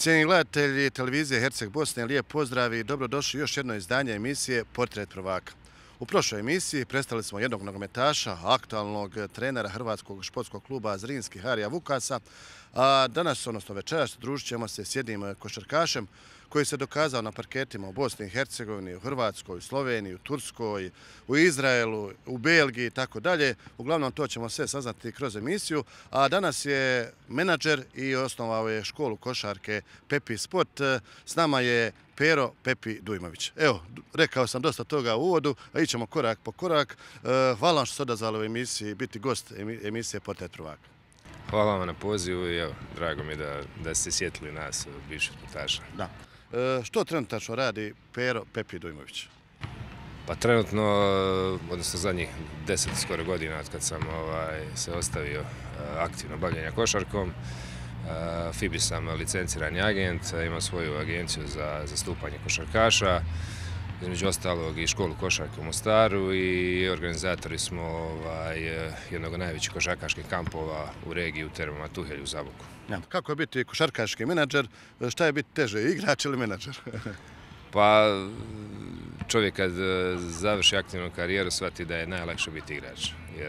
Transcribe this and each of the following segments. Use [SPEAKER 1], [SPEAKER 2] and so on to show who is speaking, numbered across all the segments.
[SPEAKER 1] Cijenjeni gledatelji televizije Herceg Bosne, lijep pozdrav i dobrodošli u još jedno izdanje emisije Portret prvaka. U prošloj emisiji predstavili smo jednog nogometaša, aktualnog trenera Hrvatskog športskog kluba Zrinski Harija Vukasa, a danas, odnosno večeras, družit ćemo se s jednim košarkašem koji se dokazao na parketima u Bosni i Hercegovini, u Hrvatskoj, u Sloveniji, u Turskoj, u Izraelu, u Belgiji i tako dalje. Uglavnom to ćemo sve saznati kroz emisiju, a danas je menadžer i osnovao je školu košarke Pepi Sport. S nama je Pero Pepi Dujmović. Evo, rekao sam dosta toga u uvodu, a ićemo korak po korak. Hvala vam što ste odazvali u emisiji biti gost emisije Portret prvaka.
[SPEAKER 2] Hvala vam na pozivu i drago mi je da ste sjetili nas, bivših sportaša.
[SPEAKER 1] Da. Što trenutačno radi Pero Pepi Dujmović?
[SPEAKER 2] Pa trenutno, odnosno zadnjih 10 skoro godina od kad sam se ostavio aktivno bavljenja košarkom, FIBA sam licencirani agent, imam svoju agenciju za zastupanje košarkaša, između ostalog i školu košarke u Mostaru i organizatori smo jednog od najvećih košarkaških kampova u regiji u Termama Tuhelj u Zaboku.
[SPEAKER 1] Kako je biti košarkaški menadžer? Šta je biti teže, igrač ili menadžer?
[SPEAKER 2] Pa čovjek kad završi aktivnu karijeru shvati da je najlakše biti igrač, jer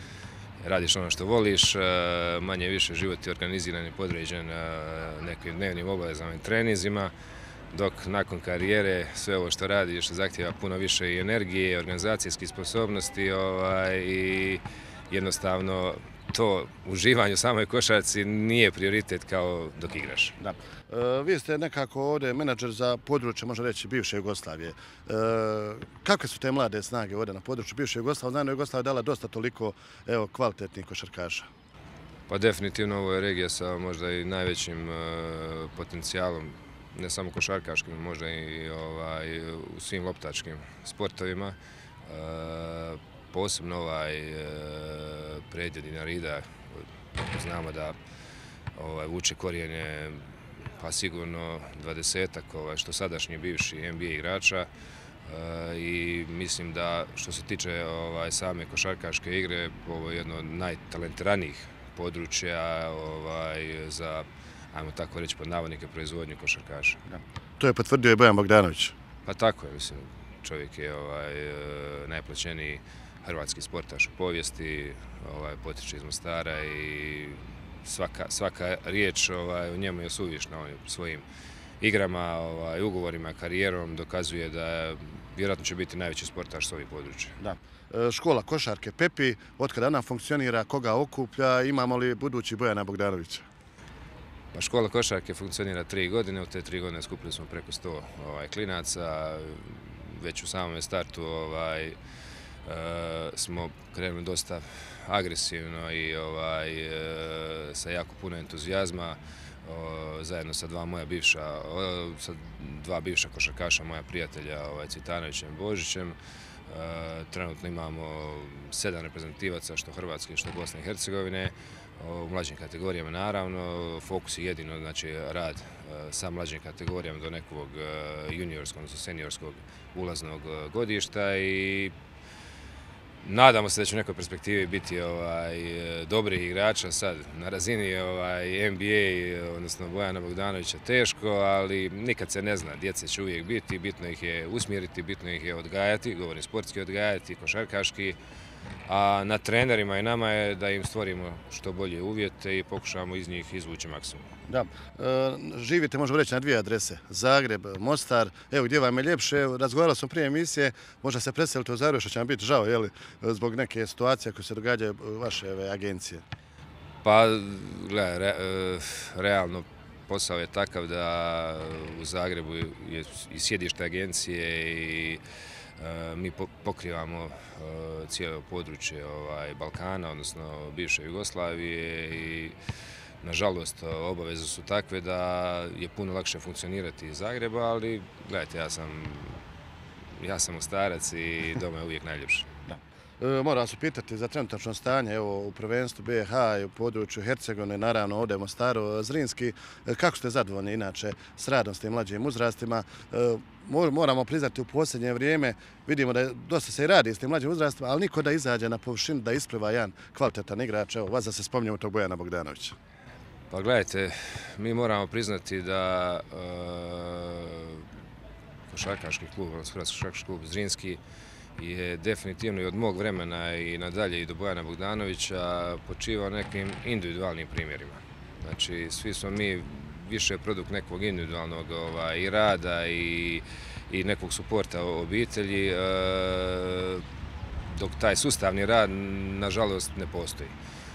[SPEAKER 2] radiš ono što voliš, manje više život je organiziran i podređen nekim dnevnim obavezama i treninzima, dok nakon karijere sve ovo što radiš zahtijeva puno više i energije, organizacijskih sposobnosti i jednostavno to uživanje u samoj košarci nije prioritet kao dok igraš.
[SPEAKER 1] Da. Vi ste nekako ovdje menadžer za područje, možemo reći, bivše Jugoslavije. Kakve su te mlade snage ovdje na području bivše Jugoslavije? Znam da je Jugoslavija dala dosta toliko kvalitetnih košarkaša.
[SPEAKER 2] Pa definitivno ovo je regija sa možda i najvećim potencijalom, ne samo košarkaškim, možda i u svim loptačkim sportovima. Posebno predjel Dinarida, znamo da vuče korijene pa sigurno 20-ak što sadašnji bivši NBA igrača i mislim da što se tiče same košarkaške igre, ovo je jedno od najtalentiranijih područja za, ajmo tako reći, pod navodnike proizvodnju košarkaša.
[SPEAKER 1] To je potvrdio i Bojan Bogdanović.
[SPEAKER 2] Pa tako je, mislim, čovjek je najplaćeniji hrvatski sportaš u povijesti, potiče iz Mostara i svaka riječ o njemu je suvišna. On je svojim igrama, ugovorima, karijerom dokazuje da vjerojatno će biti najveći sportaš s ovih područja.
[SPEAKER 1] Da. Škola košarke Pepi, otkada ona funkcionira, koga okuplja, imamo li budući Bojana Bogdanovića?
[SPEAKER 2] Pa škola košarke funkcionira 3 godine, u te 3 godine skupili smo preko 100 klinaca, već u samom startu smo krenuli dosta agresivno i sa jako puno entuzijazma, zajedno sa dva bivša košarkaša, moja prijatelja Cvitanovićem i Božićem. Trenutno imamo 7 reprezentativaca, što Hrvatske, što Bosne i Hercegovine, u mlađim kategorijama naravno. Fokus je jedino, znači, rad sa mlađim kategorijama do nekog juniorskog, odnosno seniorskog ulaznog godišta i nadamo se da će u nekoj perspektivi biti dobrih igrača sad na razini NBA, odnosno Bojana Bogdanovića teško, ali nikad se ne zna, djece će uvijek biti, bitno ih je usmjeriti, bitno ih je odgajati, govorim sportski odgajati, košarkaški, a na trenerima i nama je da im stvorimo što bolje uvjete i pokušamo iz njih izvući maksimum. Da,
[SPEAKER 1] živite, možemo reći, na 2 adrese, Zagreb, Mostar. Evo, gdje vam je ljepše? Razgovarali smo prije emisije, možda se preselite u Zagreb, što će vam biti žao, zbog neke situacije koje se događaju vaše agencije.
[SPEAKER 2] Pa, gledaj, realno posao je takav da u Zagrebu je i sjedište agencije i mi pokrivamo cijelo područje Balkana, odnosno bivše Jugoslavije i nažalost obaveze su takve da je puno lakše funkcionirati iz Zagreba, ali gledajte, ja sam Mostarac i doma je uvijek najljepše.
[SPEAKER 1] Moram se pitati za trenutačno stanje u prvenstvu BiH i u području Hercegovine, naravno ovdje u Mostaru, Zrinski. Kako ste zadovoljni inače s radom s tim mlađim uzrastima? Moramo priznati u posljednje vrijeme, vidimo da dosta se i radi s tim mlađim uzrastima, ali niko da izađe na površinu, da ispliva jedan kvalitetan igrač. Evo, vas da se spominjemo tog Bojana Bogdanovića.
[SPEAKER 2] Pa gledajte, mi moramo priznati da košarkaški klub, Hrvatski košarkaški klub Zrinski je definitivno i od mog vremena i nadalje i do Bojana Bogdanovića počivao nekim individualnim primjerima. Znači, svi smo mi više produkt nekog individualnog i rada i nekog suporta obitelji, dok taj sustavni rad, nažalost, ne postoji.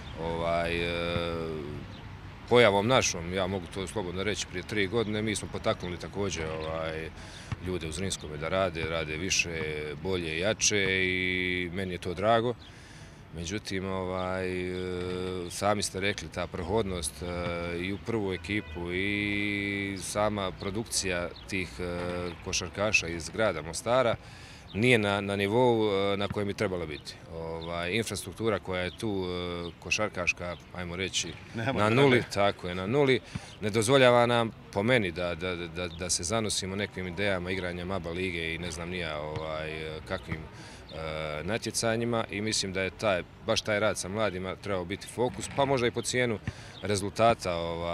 [SPEAKER 2] Pojavom našom, ja mogu to slobodno reći, prije 3 godine mi smo potaknuli također ljude u Zrinskome da rade više, bolje, jače i meni je to drago. Međutim, sami ste rekli, ta prohodnost i u prvu ekipu i sama produkcija tih košarkaša iz grada Mostara nije na nivou na kojem bi trebala biti. Infrastruktura koja je tu košarkaška, ajmo reći, na nuli, tako je, na nuli, ne dozvoljava nam, po meni, da se zanosimo nekim idejama igranja MABA lige i ne znam nija kakvim natjecanjima i mislim da je baš taj rad sa mladima trebao biti fokus, pa možda i po cijenu rezultata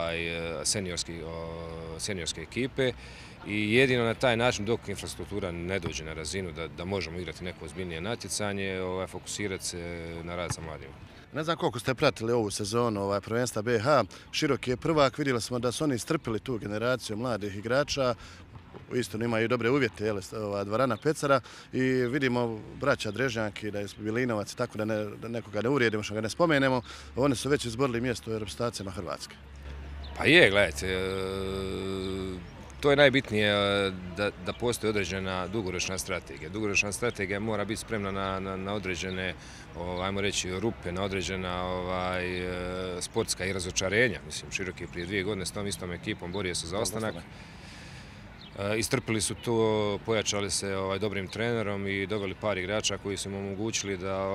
[SPEAKER 2] seniorske ekipe. I jedino na taj način, dok infrastruktura ne dođe na razinu da možemo igrati neko ozbiljnije natjecanje, fokusirati se na rad sa mladima.
[SPEAKER 1] Ne znam koliko ste pratili ovu sezonu prvenstva BiH. Široki je prvak, vidjeli smo da su oni istrpili tu generaciju mladih igrača. Isto imaju dobre uvjete, dvorana Pecara i vidimo braća Drežnjaki, da je Bilinovac, tako da nekoga ne uvrijedimo, što ga ne spomenemo. Oni su već izborili mjesto u reprezentacijama Hrvatske.
[SPEAKER 2] Pa je, gledajte, to je najbitnije da postoji određena dugoročna strategija. Dugoročna strategija mora biti spremna na određene, ajmo reći, rupe, na određena sportska i razočarenja. Mislim, Široki je prije 2 godine s tom istom ekipom borio se za ostanak. Istrpili su to, pojačali se dobrim trenerom i doveli par igrača koji su im omogućili da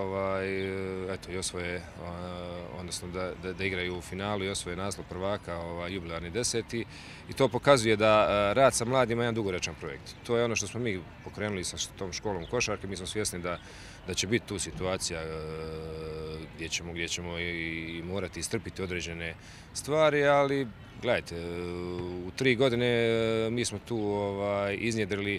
[SPEAKER 2] i osvoje, odnosno da igraju u finalu i osvoje naslov prvaka, jubilarni 10. I to pokazuje da rad sa mladima je jedan dugoročan projekt. To je ono što smo mi pokrenuli sa tom školom košarke. Mi smo svjesni da će biti tu situacija gdje ćemo i morati istrpiti određene stvari, ali gledajte, u 3 godine mi smo tu iznjedrili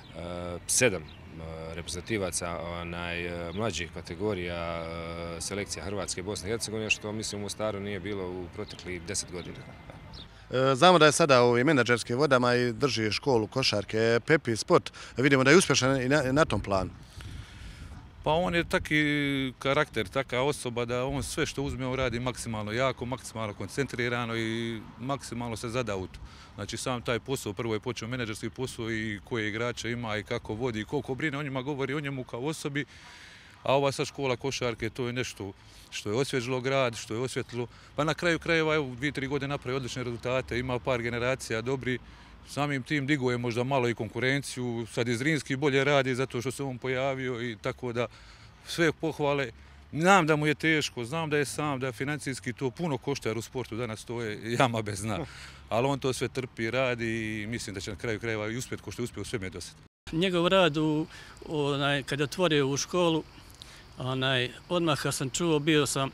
[SPEAKER 2] 7 reprezentativaca najmlađih kategorija selekcija Hrvatske i Bosne i Hercegovine, što mislim u Mostaru nije bilo u proteklih 10 godina.
[SPEAKER 1] Znamo da je sada u menadžerskim vodama i drži školu košarke Pepi Sport. Vidimo da je uspješan i na tom planu.
[SPEAKER 3] Pa on je taki karakter, taka osoba da on sve što uzme on radi maksimalno jako, maksimalno koncentrirano i maksimalno se zada u to. Znači sam taj posao, prvo je počeo menadžerski posao i koje igrače ima i kako vodi i koliko brine o njima, govori o njemu kao osobi. A ova sad škola košarke, to je nešto što je osvježilo grad, što je osvjetlilo. Pa na kraju krajeva, evo, 2-3 godine napravio odlične rezultate, ima par generacija dobri. Samim tim diguje možda malo i konkurenciju, sad je Zrinski bolje radi zato što se on pojavio i tako da sve pohvale. Znam da mu je teško, znam da je sam, da financijski to puno košta jer u sportu danas to je jama bez dna. Ali on to sve trpi, radi i mislim da će na kraju krajeva i uspjeti ko što je uspio u sveme do sada.
[SPEAKER 4] Njegov rad kad je otvorio u školu, odmah kad sam čuo bio sam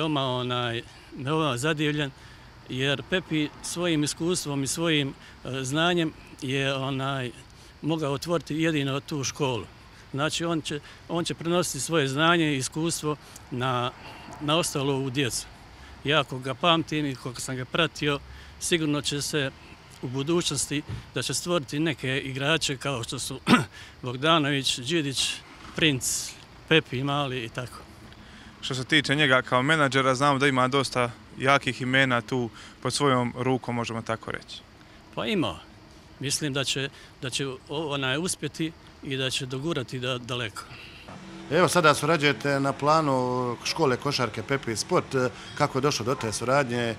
[SPEAKER 4] veoma zadivljen jer Pepi svojim iskustvom i svojim znanjem je mogao otvoriti jedino tu školu. Znači on će prenositi svoje znanje i iskustvo na ostalu djecu. Ja ako ga pamtim i kako sam ga pratio, sigurno će se u budućnosti da će stvoriti neke igrače kao što su Bogdanović, Đidić, Princ, Pepi, Mali i tako.
[SPEAKER 5] Što se tiče njega kao menadžera, znamo da ima dosta jakih imena tu pod svojom rukom, možemo tako reći.
[SPEAKER 4] Pa ima. Mislim da će uspjeti i da će dogurati daleko.
[SPEAKER 1] Evo sada surađujete na planu škole košarke Pepi Sport. Kako je došlo do te suradnje?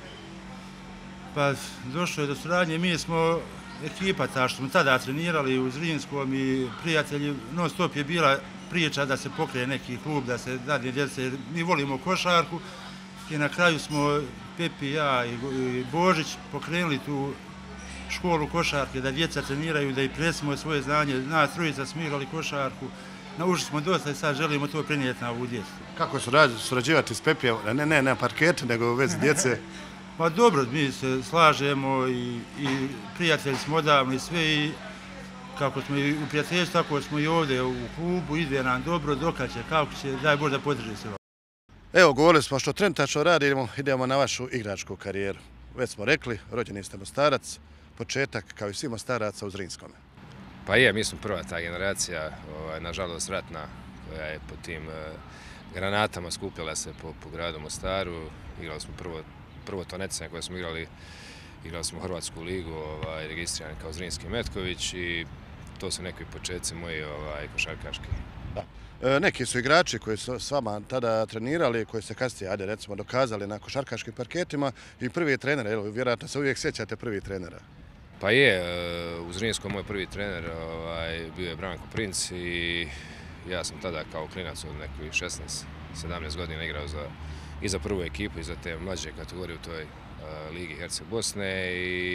[SPEAKER 6] Pa došlo je do suradnje. Mi smo ekipa ta što smo tada trenirali u Zrinskom i prijatelji. Non stop je bila priča da se pokrije neki klub, da se dadne djece. Mi volimo košarku i na kraju smo Pepi, ja i Božić pokrenuli tu školu košarke, da djeca treniraju, da i prenesemo svoje znanje. Nas trojica smo igrali košarku, naučili smo dosta i sad želimo to prenijeti na ovu djecu.
[SPEAKER 1] Kako surađivati s Pepijem, ne na parketu, nego u vezi djece?
[SPEAKER 6] Ma dobro, mi se slažemo i prijatelji smo odavno i sve i kako smo i u prijateljstvu, tako smo i ovdje u klubu, ide nam dobro, dokače, kako će, daj Bože da podrži se.
[SPEAKER 1] Evo, govorili smo što trenutačno radimo, idemo na vašu igračku karijeru. Već smo rekli, rođeni ste Mostarac, početak kao i svi Mostaraca u Zrinskome.
[SPEAKER 2] Pa je, mi smo prva ta generacija, nažalost ratna, koja je po tim granatama skupljala se po gradu Mostaru. Igrali smo prvo to necanje koje smo igrali smo Hrvatsku ligu, registrirani kao Zrinski Metković i to su neki početci moji košarkaški.
[SPEAKER 1] Neki su igrači koji su s vama tada trenirali, koji se kasnije, ajde recimo, dokazali na košarkaškim parketima i prvi trener, vjerojatno se uvijek sjećate prvi trenera.
[SPEAKER 2] Pa je, u Zrinskom moj prvi trener bio je Branko Princ i ja sam tada kao klinac od nekih 16-17 godina igrao i za prvu ekipu i za te mlađe kategorije u toj Ligi Herceg Bosne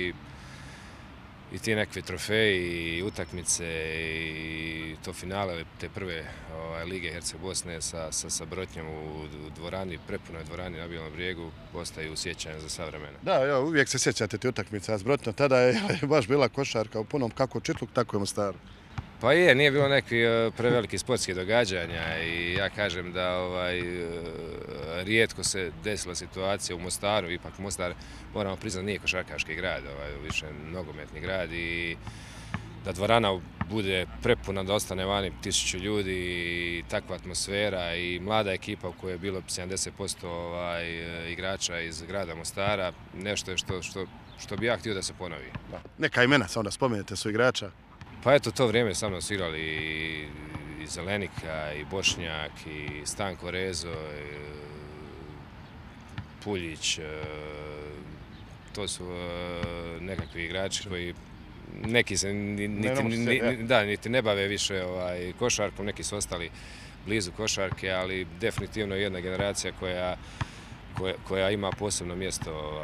[SPEAKER 2] i ti nekakvi trofeji i utakmice i to finale te prve Lige Herceg Bosne sa Brotnjom u dvorani, prepunoj dvorani na Bijelom brijegu, ostaju u sjećanju za sva vremena.
[SPEAKER 1] Da, uvijek se sjećate ti utakmica s Brotnjom, tada je baš bila košarka u punom kako Čitluk, tako i Mostaru.
[SPEAKER 2] Pa je, nije bilo nekih prevelikih sportskih događanja i ja kažem da rijetko se desila situacija u Mostaru, ipak Mostar, moramo priznati, nije košarkaški grad, više nogometni grad i da dvorana bude prepuna, da ostane vani 1000 ljudi i takva atmosfera i mlada ekipa u kojoj je bilo 70% igrača iz grada Mostara, nešto je što bi ja htio da se ponovi.
[SPEAKER 1] Neka imena se onda spomenete su igrača?
[SPEAKER 2] Pa eto, to vrijeme sa mnom su igrali i Zelenika, i Bošnjak, i Stanko Rezo, Puljić. To su nekakvi igrači koji neki se niti ne bave više košarkom, neki su ostali blizu košarke, ali definitivno jedna generacija koja ima posebno mjesto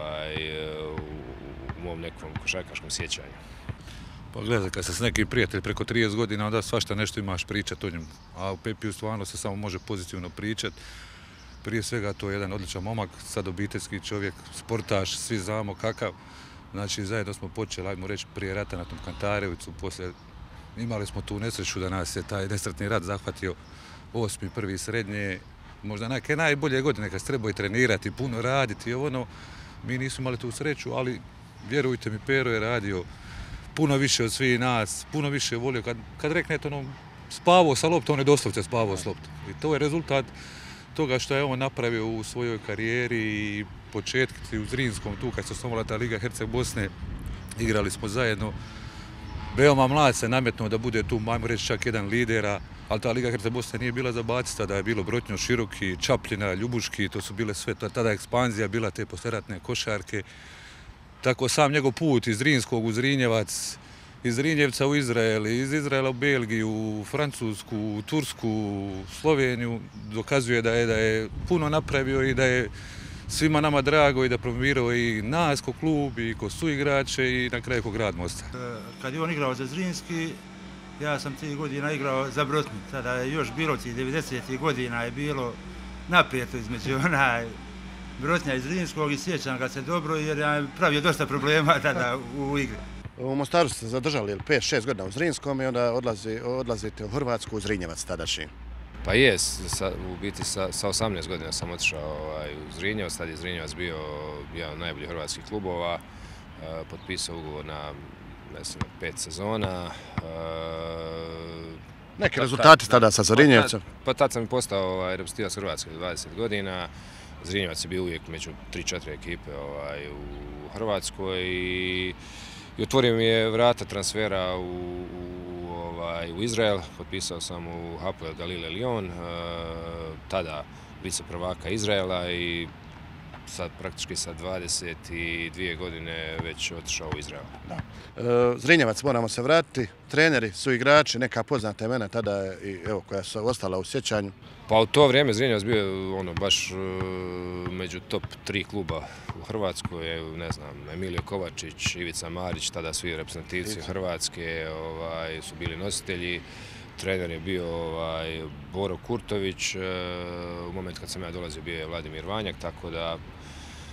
[SPEAKER 2] u mom nekom košarkaškom sjećanju.
[SPEAKER 3] Pa gledaj, kad se neki prijatelj preko 30 godina, onda svašta nešto imaš pričat o njemu. A u Pepiju stvarno se samo može pozitivno pričat. Prije svega to je jedan odličan momak, sad obiteljski čovjek, sportaš, svi znamo kakav. Znači, zajedno smo počeli, ajmo reći, prije rata na tom Kantarevcu, poslije imali smo tu nesreću da nas je taj nesretni rat zahvatio 8. prvi srednje, možda neke najbolje godine kad se trebao i trenirati, puno raditi, mi nismo imali tu sreću, ali vjerujte mi, Pero je radio puno više od svih nas, puno više volio. Kad reknete spavao sa loptom, on je doslovce spavao s loptom. I to je rezultat toga što je on napravio u svojoj karijeri i početki u Zrinskom, tu kad se osnovala ta Liga Herceg Bosne, igrali smo zajedno. Veoma mlad se nametnuo da bude tu, ajmo reći, čak jedan lidera, ali ta Liga Herceg Bosne nije bila za baciti, tada je bilo Brotnjo, Široki, Čapljina, Ljubuški, to su bile sve, tada ekspanzija bila te poslijeratne košarke. Tako sam njegov put iz Zrinskog u Zrinjevac, iz Zrinjevca u Izrael, iz Izraela u Belgiju, u Francusku, u Tursku, u Sloveniju, dokazuje da je puno napravio i da je svima nama drago i da promovirao i nas ko klub i ko suigrače i na kraju ko grad Mostar.
[SPEAKER 6] Kad je on igrao za Zrinski, ja sam 3 godina igrao za Brotnju. Tada je još bilo 90. godina je bilo naprijeto između Brotnja iz Zrinskog i sjećam ga se dobro jer je pravio dosta problema tada u igri.
[SPEAKER 1] U Mostaru ste zadržali 5-6 godina u Zrinskom i onda odlazite u Hrvatsku, u Zrinjevac tadašnji.
[SPEAKER 2] Pa je, u biti sa 18 godina sam otišao u Zrinjevac, tad je Zrinjevac bio jedan od najboljih hrvatskih klubova, potpisao ugovor na 5 sezona.
[SPEAKER 1] Neki rezultati tada sa Zrinjevcem?
[SPEAKER 2] Pa tad sam i postao reprezentativac Hrvatske do 20 godina. Zrinjevac je bio uvijek među 3-4 ekipe u Hrvatskoj i otvorio mi je vrata transfera u Izrael. Potpisao sam u Hapoel Galile Lyon, tada viceprvaka Izraela i praktički sa 22 godine već otišao u Izrael.
[SPEAKER 1] Zrinjevac, moramo se vratiti. Treneri su igrači, neka poznata imena tada koja su ostala u sjećanju.
[SPEAKER 2] Pa u to vrijeme Zrinjevac bio baš među top 3 kluba u Hrvatskoj, ne znam, Emilio Kovačić, Ivica Marić, tada svi reprezentativci Hrvatske su bili nositelji. Trener je bio Boro Kurtović, u moment kad sam ja dolazio bio je Vladimir Vanjak, tako da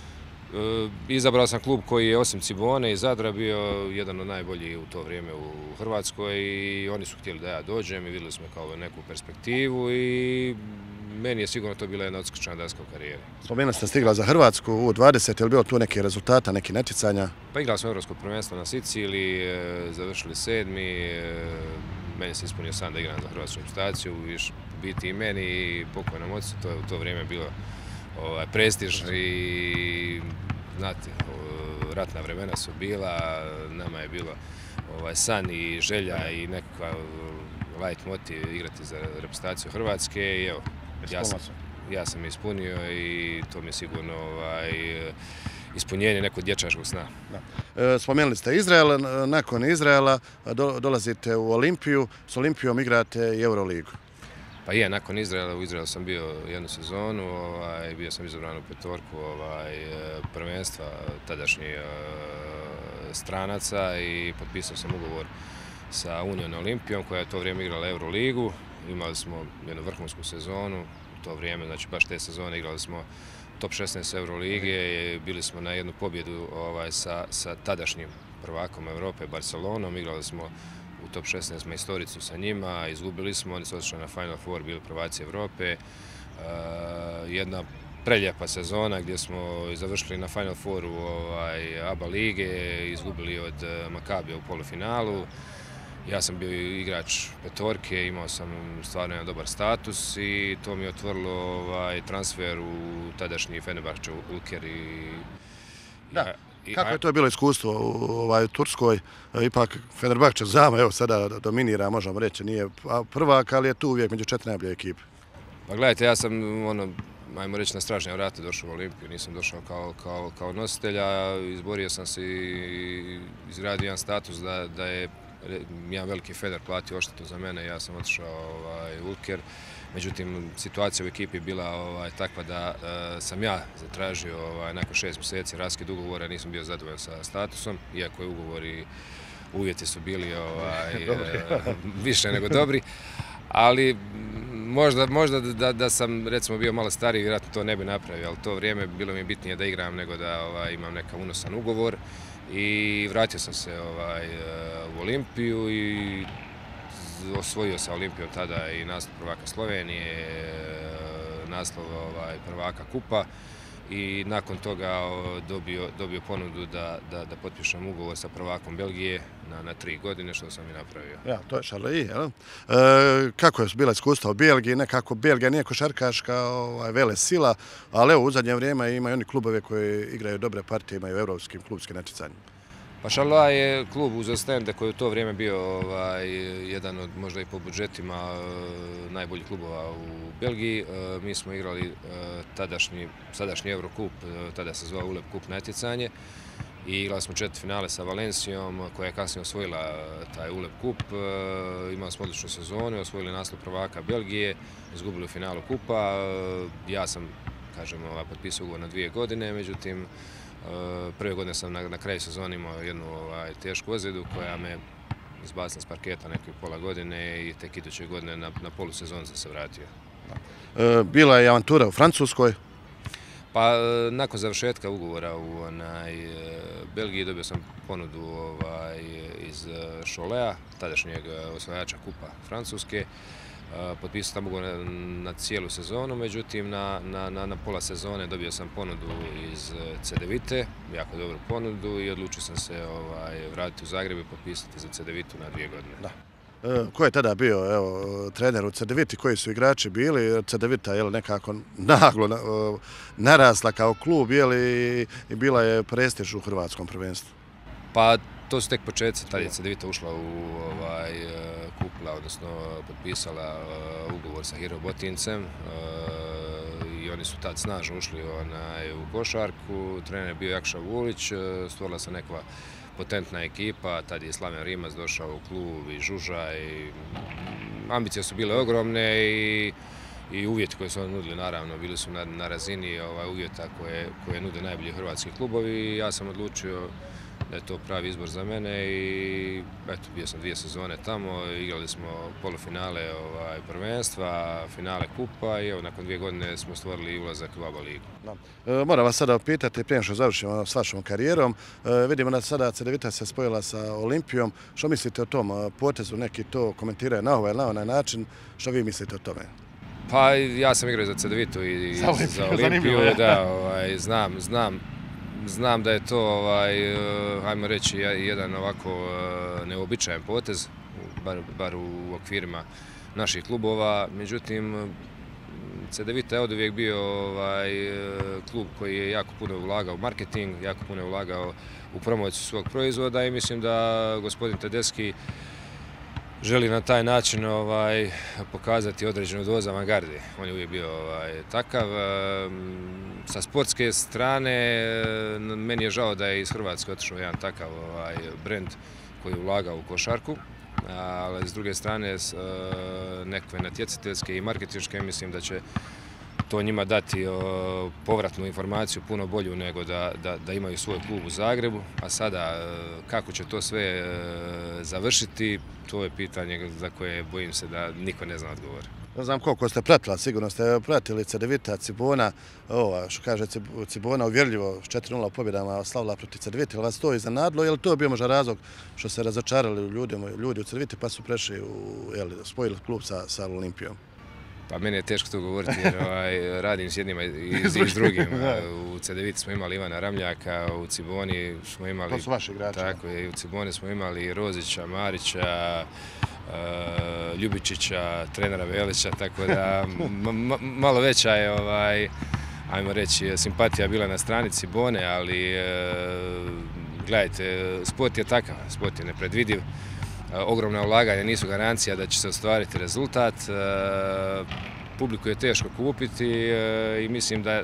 [SPEAKER 2] Izabrao sam klub koji je osim Cibone i Zadra bio jedan od najboljih u to vrijeme u Hrvatskoj i oni su htjeli da ja dođem i vidjeli smo kao neku perspektivu i meni je sigurno to bila jedna odskočna daska u karijeri.
[SPEAKER 1] Spomenuli ste stigla za Hrvatsku u 20, je li bilo tu neki rezultata, neki natjecanja?
[SPEAKER 2] Pa igrali smo Evropsko prvenstvo na Siciliji, završili 7. Meni se ispunio san da igram za hrvatsku reprezentaciju, biti i meni i pokojnom ocu, to je u to vrijeme bilo prestiž i znate, ratna vremena su bila, nama je bilo san i želja i nekakva light motiv igrati za reprezentaciju Hrvatske i evo, ja sam ispunio i to mi je sigurno ispunjenje nekog dječačkog sna.
[SPEAKER 1] Spomenuli ste Izrael, nakon Izraela dolazite u Olimpiju, s Olimpijom igrate i Euroligu.
[SPEAKER 2] Pa je, nakon Izraela, u Izraelu sam bio jednu sezonu, bio sam izabran u petorku prvenstva tadašnjih stranaca i potpisao sam ugovor sa Union Olimpijom koja je to vrijeme igrala Euroligu. Imali smo jednu vrhunsku sezonu u to vrijeme, znači baš te sezone igrali smo top 16 Eurolige, bili smo na jednu pobjedu sa tadašnjim prvakom Europe, Barcelonom, igrali smo u top 16 majstoricu sa njima, izgubili smo, oni su otišli na Final Four, bili prvaci Europe. Jedna preljepa sezona gdje smo završili na Final Fouru ABA lige, izgubili od Makabija u polufinalu. Ja sam bio igrač petorke, imao sam stvarno jedan dobar status i to mi je otvorilo transfer u tadašnji Fenerbahče Ulker.
[SPEAKER 1] Kako je to bilo iskustvo u Turskoj? Ipak Fenerbahče znamo, evo sada dominira, možemo reći, nije prvak, ali je tu uvijek među 4 najbolje ekipe.
[SPEAKER 2] Pa gledajte, ja sam, ajmo reći, na stražnje vrate došao u Olimpiju, nisam došao kao nositelj, a izborio sam se i izgradio jedan status da je jedan veliki Fener platio odštetu za mene, ja sam otišao u Ulker. Međutim, situacija u ekipi bila takva da sam ja zatražio nakon 6 mjeseci raskid ugovora, nisam bio zadovoljan sa statusom, iako je ugovor i uvjeti su bili više nego dobri. Ali možda da sam recimo bio malo stariji, vjerojatno to ne bi napravio, ali to vrijeme bilo mi bitnije da igram nego da imam neka unosan ugovor. I vratio sam se u Olimpiju i osvojio sa Olimpijom tada i naslov prvaka Slovenije, naslov prvaka kupa i nakon toga dobio ponudu da potpišem ugovor sa prvakom Belgije na 3 godine, što sam i napravio.
[SPEAKER 1] Ja, to je Charleroi, jel? Kako je bila iskustva u Belgiji? Nekako Belgija nije košarkaška vele sila, ali evo u zadnje vrijeme imaju oni klubove koji igraju dobre partije, imaju evropskim klubskim natjecanjima.
[SPEAKER 2] Pa Charleroi je klub uz Ostende koji je u to vrijeme bio jedan od možda i po budžetima najboljih klubova u Belgiji. Mi smo igrali sadašnji Eurocup, tada se zvao ULEB Cup natjecanje. I igrali smo četvrtfinale sa Valencijom koja je kasnije osvojila taj ULEB Cup. Imali smo odličnu sezonu, osvojili naslov prvaka Belgije, izgubili u finalu kupa. Ja sam, kažemo, potpisao ugovor na 2 godine, međutim, prve godine sam na kraju sezone imao jednu tešku ozljedu koja me izbacila s parketa nekih pola godine i tek iduće godine na polusezonu sam se vratio.
[SPEAKER 1] Bila je avantura u Francuskoj?
[SPEAKER 2] Pa nakon završetka ugovora u Belgiji dobio sam ponudu iz Choletea, tadašnjeg osvajača kupa Francuske. Potpisao sam ugovor na cijelu sezonu, međutim na pola sezone dobio sam ponudu iz Cedevite, jako dobru ponudu i odlučio sam se vratiti u Zagreb i potpisati za Cedevitu na 2 godine.
[SPEAKER 1] Ko je tada bio trener u Cedeviti, koji su igrači bili? Cedevita je nekako naglo narasla kao klub i bila je prestiž u hrvatskom prvenstvu.
[SPEAKER 2] Pa to su tek početci, tada je Cedevita ušla u Kupla, odnosno potpisala ugovor sa Hiro Botincem i oni su tad snažno ušli u košarku. Trener je bio Jakša Vulić, stvorila se neka potentna ekipa, tad je Slaven Rimac došao u klub i Žuža i ambicije su bile ogromne i uvjeti koje su oni nudili, naravno, bili su na razini uvjeta koje nude najbolji hrvatski klubovi i ja sam odlučio da je to pravi izbor za mene i eto, bio sam 2 sezone tamo, igrali smo polufinale prvenstva, finale kupa i evo nakon 2 godine smo stvorili ulazak u ABA ligu.
[SPEAKER 1] Moram vas sada pitati, prije što završimo s vašom karijerom, vidimo da sada Cedevita se spojila sa Olimpijom. Što mislite o tom potezu? Neki to komentiraju na ovaj ili na onaj način. Što vi mislite o tome?
[SPEAKER 2] Pa ja sam igrao za Cedevitu i za Olimpiju, da, znam da je to, ajmo reći, jedan ovako neobičajan potez, bar u okvirima naših klubova. Međutim, Cedevita je oduvijek bio klub koji je jako puno ulagao u marketing, jako puno ulagao u promociju svog proizvoda i mislim da gospodin Tedeschi želi na taj način pokazati određenu dozu avangarde. On je uvijek bio takav. Sa sportske strane, meni je žao da je iz Hrvatske otišao jedan takav brend koji je ulagao u košarku, ali s druge strane nekakve natjecateljske i marketinške mislim da će to njima dati povratnu informaciju puno bolju nego da imaju svoj klub u Zagrebu, a sada kako će to sve završiti, to je pitanje za koje bojim se da niko ne zna odgovor.
[SPEAKER 1] Ne znam koliko ste pratila, sigurno ste pratili Cedevita, Cibona, što kaže Cibona uvjerljivo s 4-0 pobjedama oslavila protiv Cedevita, ali vas to iznenadilo, je li to bio možda razlog što se razočarali ljudi u Cedeviti pa su prešli, spojili klub sa Olimpijom?
[SPEAKER 2] Pa meni je teško to govoriti jer radim s jednima i s drugim. U Cedeviti smo imali Ivana Ramljaka, u Ciboni smo imali...
[SPEAKER 1] To su vaši igrači.
[SPEAKER 2] Tako je, u Ciboni smo imali Rozića, Marića, Ljubičića, trenera Velića, tako da malo veća je, ajmo reći, simpatija bila na strani Cibone, ali gledajte, sport je takav, sport je nepredvidiv. Ogromna ulaganja nisu garancija da će se ostvariti rezultat, publiku je teško kupiti i mislim da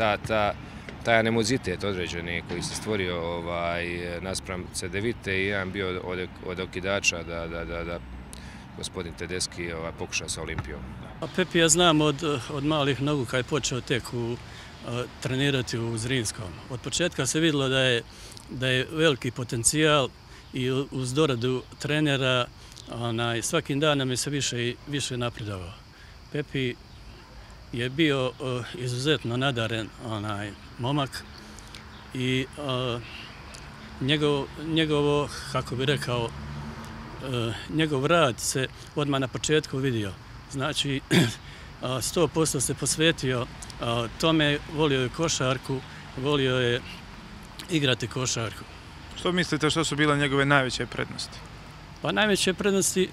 [SPEAKER 2] taj animozitet određeni koji se stvorio naspram Cedevite je jedan bio od okidača da gospodin Tedeschi pokuša sa Olimpijom.
[SPEAKER 4] Pepi ja znam od malih nogu kad je počeo tek trenirati u Zrinskom. Od početka se vidjelo da je veliki potencijal i uz doradu trenera svakim danom je se više napredovao. Pepi je bio izuzetno nadaren momak i njegovo, kako bi rekao, njegov rad se odmah na početku vidio. Znači, 100% se posvetio tome, volio je košarku, volio je igrati košarku.
[SPEAKER 5] Što mislite što su bile njegove najveće prednosti?
[SPEAKER 4] Pa najveće prednosti,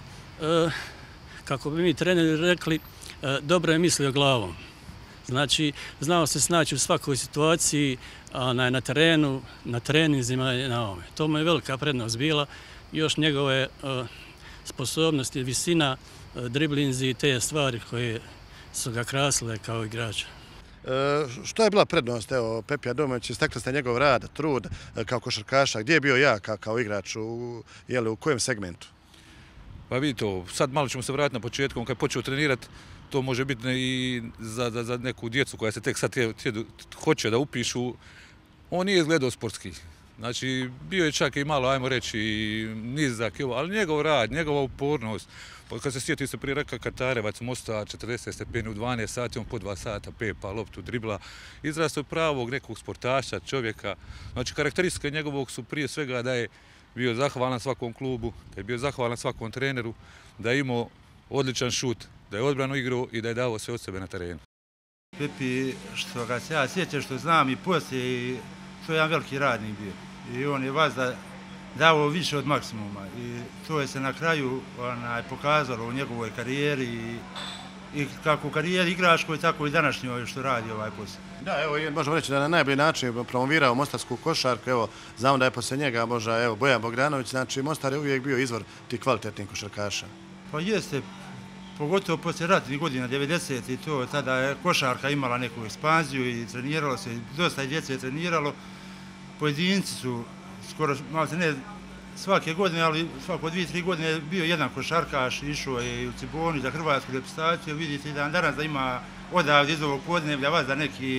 [SPEAKER 4] kako bi mi treneri rekli, dobro je mislio glavom. Znači, znao se snaći u svakoj situaciji, na terenu, na treninzima i na ovome. To mu je velika prednost bila. Još njegove sposobnosti, visina, driblinzi i te stvari koje su ga krasile kao igrača.
[SPEAKER 1] Što je bila prednost Pepija Domovića? Istakli ste njegov rad, trud kao košarkaša. Gdje je bio jak kao igrač? U kojem segmentu?
[SPEAKER 3] Pa vidite, sad malo ćemo se vratiti na početku. Kad je počeo trenirati, to može biti i za neku djecu koja se tek sad hoće da upišu. On nije izgledao sportski. Znači, bio je čak i malo, ajmo reći, nizak, ali njegov rad, njegova upornost. Kad se sjeti se prije reka Katarevac, Mostar, 40 stepeni u 12 sati, on po 2 sata pepa, loptu, dribla. Izrastao je pravog nekog sportaša, čovjeka. Znači, karakteristike njegovog su prije svega da je bio zahvalan svakom klubu, da je bio zahvalan svakom treneru, da je imao odličan šut, da je odbrano igrao i da je dao sve od sebe na terenu.
[SPEAKER 6] Pepi, što ga se ja sjećam, što znam i poslije, to je jedan veliki radnik bio. I on je vas dao više od maksimuma i to je se na kraju pokazalo u njegovoj karijeri i kako u karijeri igračkoj, tako i današnjoj što radi ovaj posao.
[SPEAKER 1] Da, evo, možemo reći da je na najbolji način promovirao mostarsku košarku. Evo, znamo da je poslije njega možda Bojan Bogdanović, znači Mostar je uvijek bio izvor tih kvalitetnih košarkaša.
[SPEAKER 6] Pa jeste, pogotovo poslije ratnih godina, 90 i to, tada je košarka imala neku ekspanziju i treniralo se, dosta djece je treniralo. Pojedinci su skoro, malo se ne svake godine, ali svako 2-3 godine je bio jedan košarkaš, išao je u Ciboni za hrvatsku reprezentaciju. Vidite i danas da ima odavde iz ovog podneblja vas da neki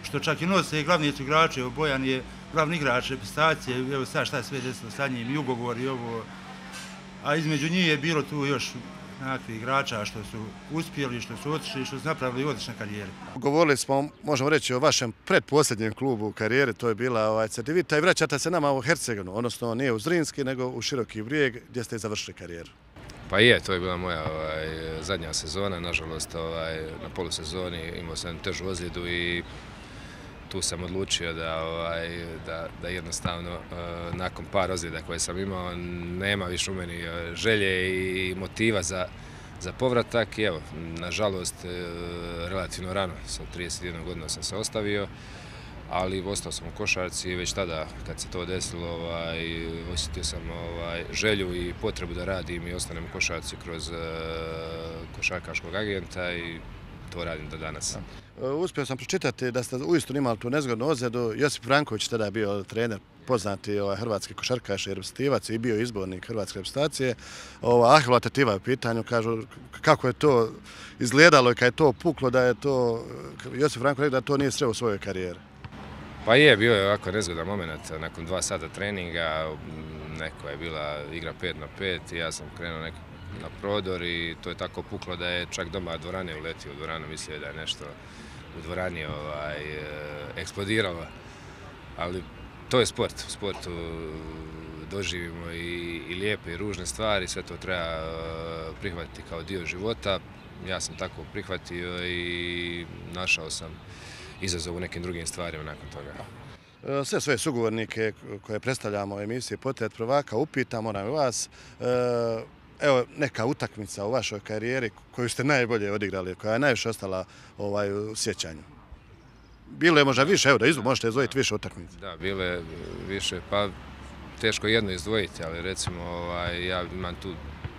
[SPEAKER 6] što čak i nose glavni su igrači, evo Bojan je glavni igrač reprezentacije, evo sad šta je sve desilo sa njim i ugovor i ovo, a između njih je bilo tu još nekakvih igrača što su uspjeli, što su otišli, što su napravili odlične karijere.
[SPEAKER 1] Govorili smo, možemo reći, o vašem predposljednjem klubu u karijeri, to je bila Cedevita i vraćate se nama u Hercegovinu, odnosno nije u Zrinski, nego u Široki Brijeg gdje ste završili karijeru.
[SPEAKER 2] Pa je, to je bila moja zadnja sezona, nažalost na polusezoni imao sam težu ozljedu i tu sam odlučio da jednostavno nakon par ozljeda koje sam imao nema više u meni želje i motiva za povratak i evo, nažalost, relativno rano, sa 31 godina sam se ostavio, ali ostao sam u košarci i već tada kad se to desilo osjetio sam želju i potrebu da radim i ostanem u košarci kroz košarkaškog agenta i to radim do danas.
[SPEAKER 1] Uspio sam pročitati da ste uistinu imali tu nezgodnu ozljedu. Josip Vranković tada bio trener, poznati hrvatski košarkaš i reprezentativac i bio izbornik hrvatske reprezentacije. Ahilova tetiva je u pitanju, kažu kako je to izgledalo i kad je to puklo, da je to, Josip Vranković rekao da to nije sve u svojoj karijeri.
[SPEAKER 2] Pa je, bio je ovako nezgodan moment, nakon 2 sata treninga, neko je bila igra 5 na 5 i ja sam krenuo na prodor i to je tako puklo da je čak doma dvorane uletio u dvoranu, mislio da je nešto u dvorani eksplodiralo, ali to je sport, u sportu doživimo i lijepe i ružne stvari, sve to treba prihvatiti kao dio života, ja sam tako prihvatio i našao sam izazov u nekim drugim stvarima nakon toga.
[SPEAKER 1] Sve svoje sugovornike koje predstavljamo u emisiji Portret prvaka upitamo na vas. Evo neka utakmica u vašoj karijeri koju ste najbolje odigrali, koja je najviše ostala u sjećanju. Bilo je možda više, evo da možete izdvojiti više utakmica.
[SPEAKER 2] Da, bilo je više, pa teško jedno izdvojiti, ali recimo ja imam tu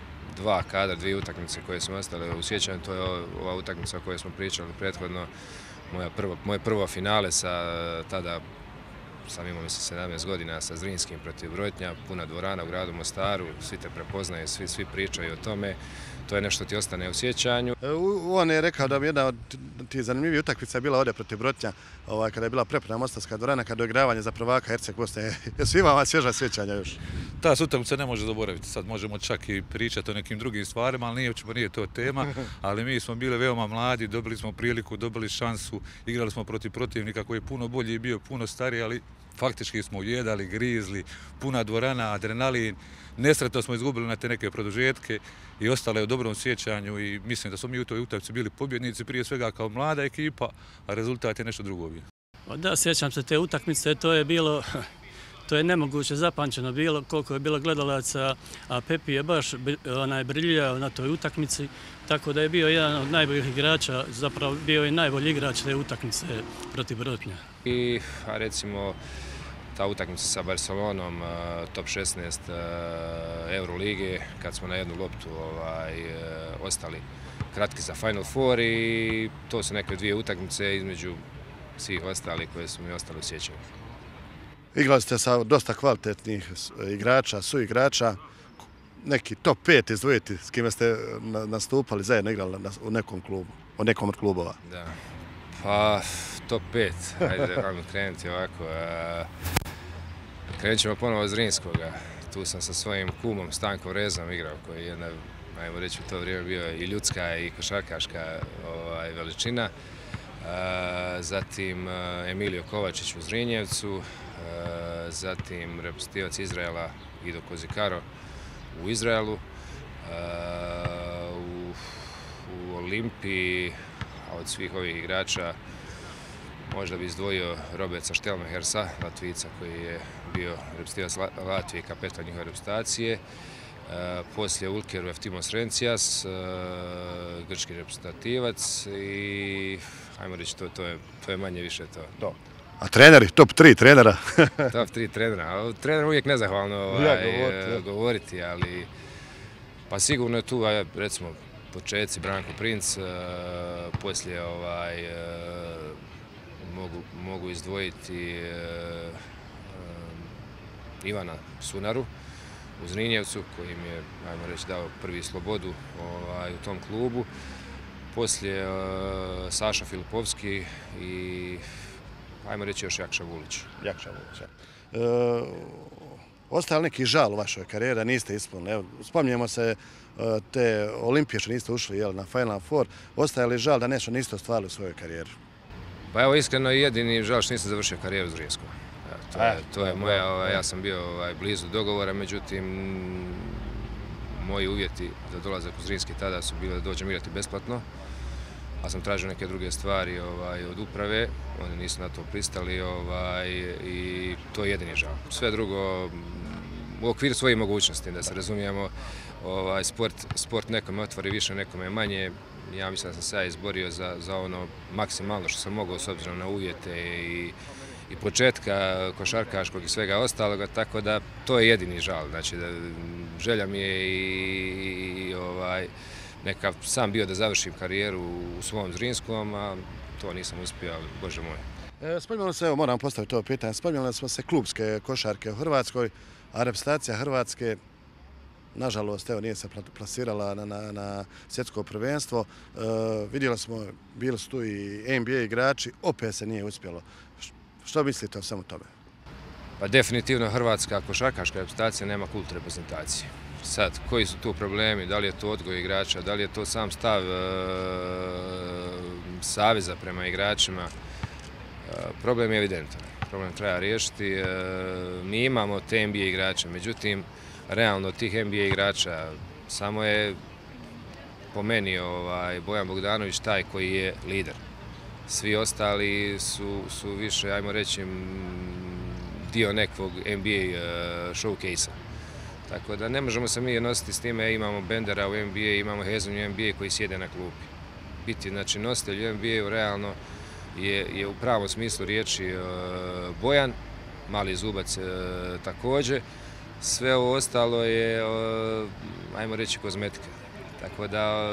[SPEAKER 2] 2 utakmice koje su ostale u sjećanju, to je ova utakmica o kojoj smo pričali prethodno, moje prvo finale sa tada sam imao 17 godina sa Zrinskim protiv Vrotnja, puna dvorana u gradu Mostaru, svi te prepoznaju, svi pričaju o tome. To je nešto ti ostane u sjećanju.
[SPEAKER 1] On je rekao da bi jedna od tih zanimljivih utakmica bila ovdje protiv Vrotnja, kada je bila prepuna Mostarska dvorana, kada je igravanje za prvaka Herceg Bosne. Jesu imala svježa sjećanja još?
[SPEAKER 3] Ta utakmica ne može zaboraviti. Sad možemo čak i pričati o nekim drugim stvarima, ali nije to tema. Ali mi smo bili veoma mladi, dobili smo priliku, dobili šansu, igrali smo protiv protivnika koji je puno bolji i bio puno stariji, ali faktički smo ujedali, grizli, puna dvorana, adrenalin. Nesretno smo izgubili na te neke produžetke i ostale je u dobrom sjećanju i mislim da smo mi u toj utakmici bili pobjednici prije svega kao mlada ekipa, a rezultat je nešto drugo bio.
[SPEAKER 4] Da, sjećam se te utakmice, to je nemoguće zapamćeno bilo, koliko je bilo gledalaca, a Pepi je baš briljao na toj utakmici, tako da je bio jedan od najboljih igrača, zapravo bio je najbolji igrač te utakmice protiv Vrotnja.
[SPEAKER 2] I recimo ta utakmica sa Barcelonom, top 16 Eurolige, kad smo na jednu loptu ostali kratki za Final Four i to su neke 2 utakmice između svih ostalih koje su mi ostali u sjećanju.
[SPEAKER 1] Igrali ste sa dosta kvalitetnih igrača, suigrača, neki top 5 izdvojiti s kime ste nastupali, zajedno igrali u nekom klubu, u nekom od klubova.
[SPEAKER 2] Da, pa top 5, ajde krenuti ovako. Krenut ćemo ponovo od Zrinskoga. Tu sam sa svojim kumom Stankom Rezom igrao, koji je, ajmo reći, u to vrijeme bio i ljudska i košarkaška veličina. Zatim Emilio Kovačić u Zrinjevcu, zatim reprezentativac Izraela Ido Kozikaro u Izraelu, u Olimpiji, a od svih ovih igrača možda bi izdvojio Roberta Štelmehersa, Latvica koji je bio reprezentativac Latvije i kapetan njihove reprezentacije. Poslije Ulker Eftimos Rencijas, grčki reprezentativac i ajmo reći to je manje više to.
[SPEAKER 1] A treneri, top 3 trenera?
[SPEAKER 2] Top 3 trenera. Trener uvijek nezahvalno govoriti, ali pa sigurno je tu, recimo, početci Branko Princ, poslije mogu izdvojiti Ivana Sunaru u Zrinjevcu, koji im je, ajmo reći, dao prvi slobodu u tom klubu. Poslije Saša Filipovski i ajmo reći još Jakša Vulić.
[SPEAKER 1] Jakša Vulić. Ostaje li neki žal u vašoj karijeri da niste ispunili? Evo, spominjemo se te Olimpije što niste ušli na Final Four. Ostaje li žal da nešto niste ostvarili u svojoj karijeri?
[SPEAKER 2] Pa evo, iskreno jedini žal što nisam završio karijeru u Zrinskom. To je moja, ja sam bio blizu dogovora, međutim, moji uvjeti za dolazak u Zrinski tada su bili da dođem igrati besplatno, a sam tražio neke druge stvari od uprave, oni nisu na to pristali i to je jedini žal. Sve drugo, u okviru svojih mogućnosti, da se razumijemo, sport nekome otvori više, nekome manje. Ja mislim da sam se ja izborio za ono maksimalno što sam mogao s obzirom na uvjete i početka košarkaškog i svega ostaloga, tako da to je jedini žal. Znači, želja mi je i nekakav sam bio da završim karijeru u svom Zrinskom, a to nisam uspio, ali Bože moj.
[SPEAKER 1] Spominjali se, evo moram postaviti to pitanje, spominjali smo se klubske košarke u Hrvatskoj, a reprezentacija Hrvatske, nažalost, evo, nije se plasirala na svjetsko prvenstvo. Vidjeli smo, bili su tu i NBA igrači, opet se nije uspjelo. Što mislite o svemu tome?
[SPEAKER 2] Pa definitivno hrvatska košarkaška reprezentacija nema kult reprezentacije. Sad, koji su tu problemi, da li je to odgoj igrača, da li je to sam stav saveza prema igračima, problem je evidentan. Problem treba riješiti. Mi imamo te NBA igrače, međutim, realno od tih NBA igrača samo je po meni Bojan Bogdanović taj koji je lider. Svi ostali su više, ajmo reći, dio nekog NBA showcase-a. Tako da ne možemo se mi nositi s time, imamo Bendera u NBA, imamo Hezonju u NBA koji sjede na klupi. Biti, znači, nositelj u NBA-u realno je u pravom smislu riječi Bojan, Mali Zubac također. Sve ovo ostalo je, ajmo reći, kozmetika. Tako da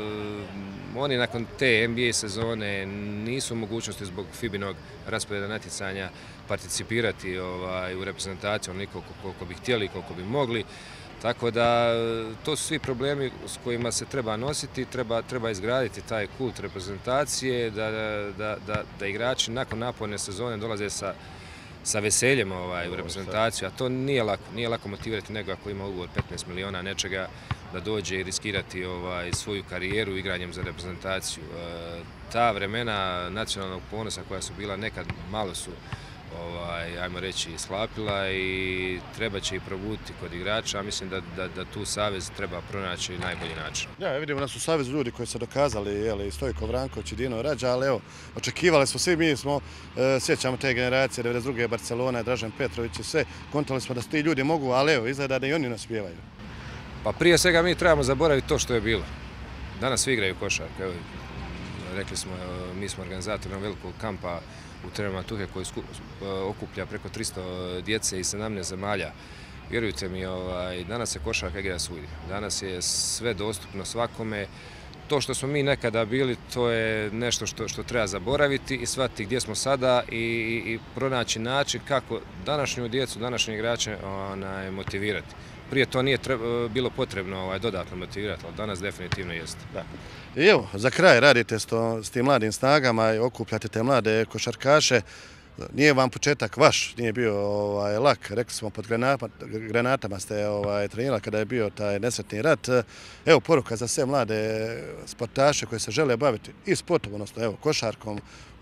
[SPEAKER 2] oni nakon te NBA sezone nisu u mogućnosti zbog FIBA-inog rasporeda natjecanja participirati u reprezentaciju onoliko koliko bi htjeli, koliko bi mogli. Tako da to su svi problemi s kojima se treba nositi, treba izgraditi taj kult reprezentacije, da igrači nakon naporne sezone dolaze sa veseljem u reprezentaciju, a to nije lako motivirati nego ako ima ugovor 15 miliona nečega da dođe i riskirati svoju karijeru igranjem za reprezentaciju. Ta vremena nacionalnog ponosa koja su bila nekad malo su, ajmo reći, slapila i treba će i probuditi kod igrača, a mislim da tu savez treba pronaći najbolji način.
[SPEAKER 1] Ja, vidimo da su savez ljudi koji su dokazali, Stojko Vranković i Dino Rađa, ali evo, očekivali smo svi, mi smo, sjećamo te generacije, 92. Barcelona, Dražen Petrović i sve, kontali smo da su ti ljudi mogu, ali evo, izgleda da i oni nas pjevaju.
[SPEAKER 2] Pa prije svega mi trebamo zaboraviti to što je bilo. Danas svi igraju košarku, evo, rekli smo, mi smo organizatori velikog kampa u Terema Tuhe koji okuplja preko 300 djece iz 17 zemalja. Vjerujte mi, danas se košarka igra svugdje. Danas je sve dostupno svakome. To što smo mi nekada bili, to je nešto što treba zaboraviti i shvatiti gdje smo sada i pronaći način kako današnju djecu, današnje igrače motivirati. Prije to nije bilo potrebno dodatno motivirati, ali danas definitivno jeste.
[SPEAKER 1] I evo, za kraj radite s tim mladim snagama i okupljate te mlade košarkaše. Nije vam početak vaš, nije bio lak, rekli smo pod granatama ste trenirali kada je bio taj nesretni rat. Evo, poruka za sve mlade sportaše koji se žele baviti i sportom, odnosno košarkom,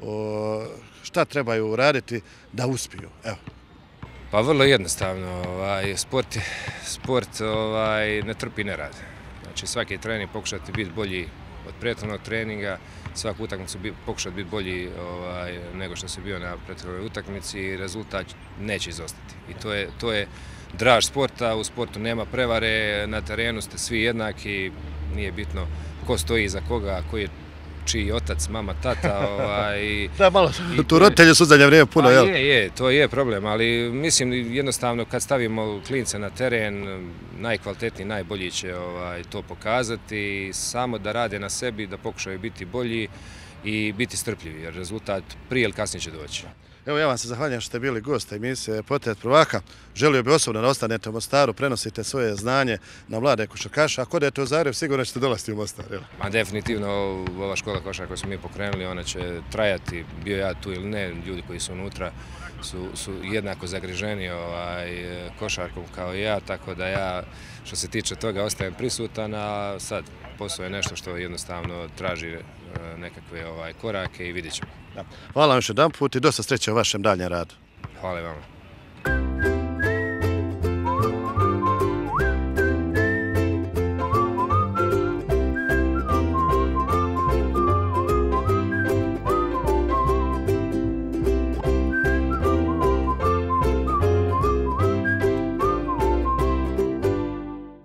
[SPEAKER 1] šta trebaju raditi da uspiju? Evo.
[SPEAKER 2] Pa vrlo jednostavno, sport ne trpi nerad. Znači svaki trening pokušati biti bolji od prethodnog treninga, svaku utakmicu pokušati biti bolji nego što se bio na prethodnoj utakmici i rezultat neće izostati. I to je draž sporta, u sportu nema prevare, na terenu ste svi jednaki, nije bitno ko stoji iza koga, koji je čiji otac, mama, tata.
[SPEAKER 1] Da, malo tu roditelje su zadnje vrijeme puno, jel?
[SPEAKER 2] Je, to je problem, ali mislim jednostavno kad stavimo klince na teren, najkvalitetniji, najbolji će to pokazati, samo da rade na sebi, da pokušaju biti bolji i biti strpljivi, jer rezultat prije ili kasnije će doći.
[SPEAKER 1] Evo ja vam se zahvaljujem što ste bili gost emisije Portret prvaka. Želio bi osobno da ostanete u Mostaru, prenosite svoje znanje na mlade košarkaše. Ako odete u Zagreb, sigurno ćete dolaziti u Mostar.
[SPEAKER 2] Definitivno ova škola košarka koju smo mi pokrenuli, ona će trajati, bio ja tu ili ne, ljudi koji su unutra su jednako zagriženi košarkom kao i ja, tako da ja što se tiče toga ostajem prisutan, a sad posao je nešto što jednostavno traži nekakve korake i vidjet ćemo.
[SPEAKER 1] Hvala vam još jedan put i dosta sreće u vašem daljem radu.
[SPEAKER 2] Hvala i vama.